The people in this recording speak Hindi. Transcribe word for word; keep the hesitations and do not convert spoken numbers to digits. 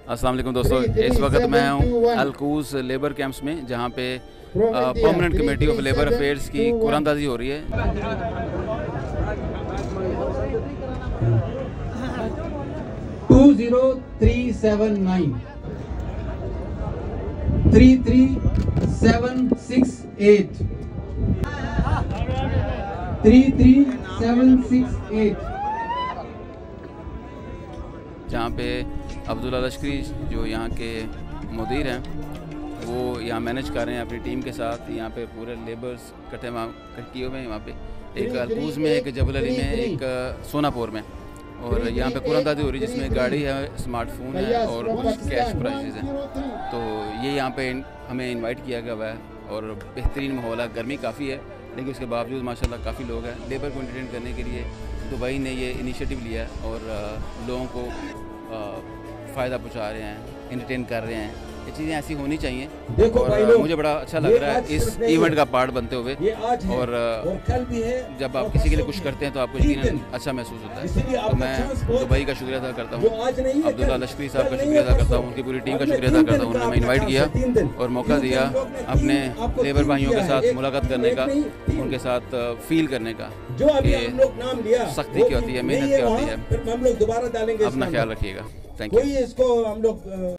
अस्सलाम वालेकुम दोस्तों, इस वक्त मैं हूँ अलकूस लेबर कैंप्स में, जहाँ पे permanent committee of labour affairs की कुरानंदाजी हो रही है। Two zero three seven nine three three seven six eight three three seven six eight जहाँ पे अब्दुल्ला लश्करी जो यहाँ के मुदीर हैं, वो यहाँ मैनेज कर रहे हैं अपनी टीम के साथ। यहाँ पे पूरे लेबर्स इकट्ठे किए हुए हैं। वहाँ पे एक अलकूस में, एक जबल अली में, एक सोनापुर में, और यहाँ पे कुरानंदाजी हो रही है जिसमें गाड़ी है, स्मार्टफोन है और कुछ कैश प्राइजेज हैं। तो ये यहाँ पे हमें इनवाइट किया गया हुआ है और बेहतरीन माहौल है। गर्मी काफ़ी है, लेकिन उसके बावजूद माशाल्लाह काफ़ी लोग हैं। लेबर को एंटरटेन करने के लिए दुबई ने ये इनिशिएटिव लिया है और लोगों को फ़ायदा पहुँचा रहे हैं, एंटरटेन कर रहे हैं। ये चीज़ें ऐसी होनी चाहिए और मुझे बड़ा अच्छा लग रहा है इस इवेंट का पार्ट बनते हुए। और जब आप किसी के लिए कुछ करते हैं तो आपको यकीनन अच्छा महसूस होता है। तो मैं दुबई का शुक्रिया अदा करता हूँ, अब्दुल्ला लश्करी साहब का शुक्रिया अदा करता हूँ, उनकी पूरी टीम का शुक्रिया अदा करता हूँ। उन्होंने हमें इन्वाइट किया और मौका दिया अपने लेबर भाइयों के साथ मुलाकात करने का, उनके साथ फील करने का कि सख्ती क्या होती है, मेहनत क्या होती है। अपना ख्याल रखिएगा। Thank you.